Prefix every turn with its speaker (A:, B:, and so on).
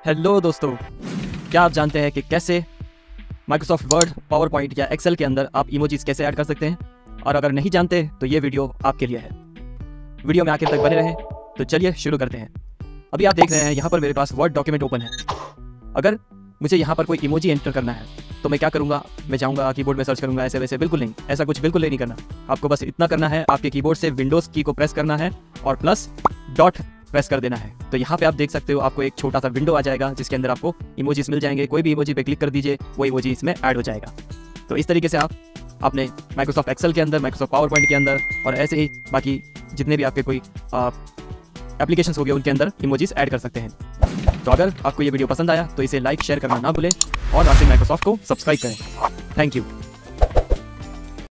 A: Hello दोस्तों, क्या आप जानते हैं कि कैसे माइक्रोसॉफ्ट वर्ड, पावर पॉइंट या एक्सेल के अंदर आप इमोजीज कैसे ऐड कर सकते हैं? और अगर नहीं जानते तो ये वीडियो आपके लिए है। वीडियो में आखिर तक बने रहें। तो चलिए शुरू करते हैं। अभी आप देख रहे हैं यहाँ पर मेरे पास वर्ड डॉक्यूमेंट ओपन है। अगर मुझे यहाँ पर कोई इमोजी एंटर करना है तो मैं क्या करूँगा? मैं जाऊँगा कीबोर्ड में सर्च करूँगा, ऐसे वैसे बिल्कुल नहीं, ऐसा कुछ बिल्कुल नहीं करना। आपको बस इतना करना है, आपके कीबोर्ड से विंडोज़ की को प्रेस करना है और प्लस डॉट प्रेस कर देना है। तो यहाँ पे आप देख सकते हो, आपको एक छोटा सा विंडो आ जाएगा जिसके अंदर आपको इमोजीज मिल जाएंगे। कोई भी इमोजी पे क्लिक कर दीजिए, वो इमोजी इसमें ऐड हो जाएगा। तो इस तरीके से आप अपने माइक्रोसॉफ्ट एक्सेल के अंदर, माइक्रोसॉफ्ट पावर पॉइंट के अंदर और ऐसे ही बाकी जितने भी आपके कोई एप्लीकेशंस हो गए उनके अंदर इमोजीज ऐड कर सकते हैं। तो अगर आपको ये वीडियो पसंद आया तो इसे लाइक शेयर करना ना भूलें और आपसे माइक्रोसॉफ्ट को सब्सक्राइब करें। Thank you.